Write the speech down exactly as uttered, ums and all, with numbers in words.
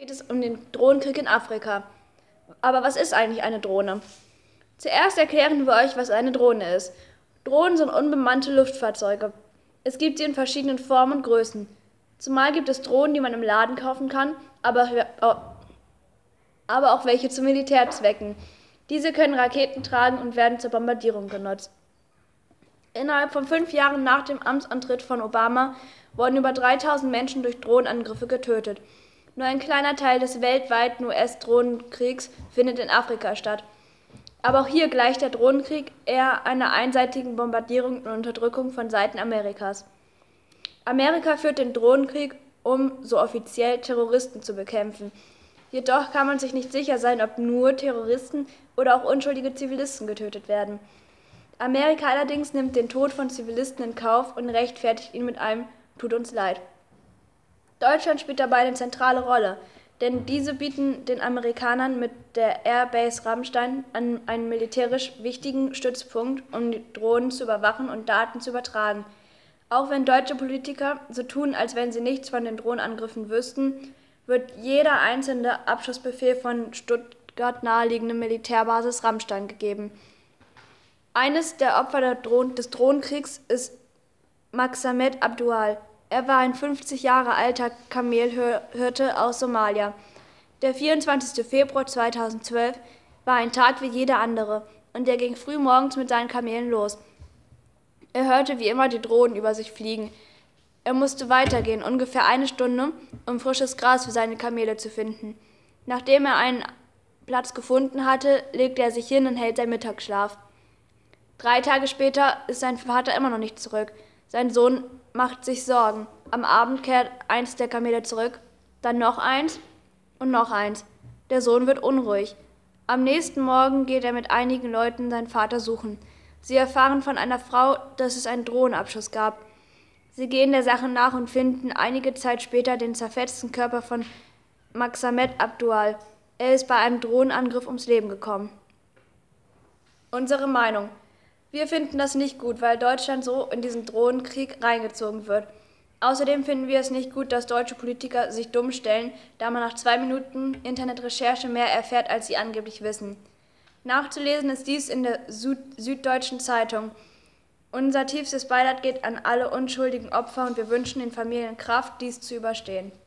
Geht es um den Drohnenkrieg in Afrika. Aber was ist eigentlich eine Drohne? Zuerst erklären wir euch, was eine Drohne ist. Drohnen sind unbemannte Luftfahrzeuge. Es gibt sie in verschiedenen Formen und Größen. Zumal gibt es Drohnen, die man im Laden kaufen kann, aber, aber auch welche zu Militärzwecken. Diese können Raketen tragen und werden zur Bombardierung genutzt. Innerhalb von fünf Jahren nach dem Amtsantritt von Obama wurden über dreitausend Menschen durch Drohnenangriffe getötet. Nur ein kleiner Teil des weltweiten U S-Drohnenkriegs findet in Afrika statt. Aber auch hier gleicht der Drohnenkrieg eher einer einseitigen Bombardierung und Unterdrückung von Seiten Amerikas. Amerika führt den Drohnenkrieg, um, so offiziell, Terroristen zu bekämpfen. Jedoch kann man sich nicht sicher sein, ob nur Terroristen oder auch unschuldige Zivilisten getötet werden. Amerika allerdings nimmt den Tod von Zivilisten in Kauf und rechtfertigt ihn mit einem „Tut uns leid“. Deutschland spielt dabei eine zentrale Rolle, denn diese bieten den Amerikanern mit der Airbase Ramstein einen militärisch wichtigen Stützpunkt, um die Drohnen zu überwachen und Daten zu übertragen. Auch wenn deutsche Politiker so tun, als wenn sie nichts von den Drohnenangriffen wüssten, wird jeder einzelne Abschussbefehl von Stuttgart naheliegenden Militärbasis Ramstein gegeben. Eines der Opfer der Drohnen, des Drohnenkriegs ist Maxamed Abdual. Er war ein fünfzig Jahre alter Kamelhirte aus Somalia. Der vierundzwanzigste Februar zweitausendzwölf war ein Tag wie jeder andere und er ging früh morgens mit seinen Kamelen los. Er hörte wie immer die Drohnen über sich fliegen. Er musste weitergehen, ungefähr eine Stunde, um frisches Gras für seine Kamele zu finden. Nachdem er einen Platz gefunden hatte, legte er sich hin und hält seinen Mittagsschlaf. Drei Tage später ist sein Vater immer noch nicht zurück. Sein Sohn macht sich Sorgen. Am Abend kehrt eins der Kamele zurück, dann noch eins und noch eins. Der Sohn wird unruhig. Am nächsten Morgen geht er mit einigen Leuten seinen Vater suchen. Sie erfahren von einer Frau, dass es einen Drohnenabschuss gab. Sie gehen der Sache nach und finden einige Zeit später den zerfetzten Körper von Maxamed Abdual. Er ist bei einem Drohnenangriff ums Leben gekommen. Unsere Meinung: Wir finden das nicht gut, weil Deutschland so in diesen Drohnenkrieg reingezogen wird. Außerdem finden wir es nicht gut, dass deutsche Politiker sich dumm stellen, da man nach zwei Minuten Internetrecherche mehr erfährt, als sie angeblich wissen. Nachzulesen ist dies in der Süd Süddeutschen Zeitung. Unser tiefstes Beileid geht an alle unschuldigen Opfer und wir wünschen den Familien Kraft, dies zu überstehen.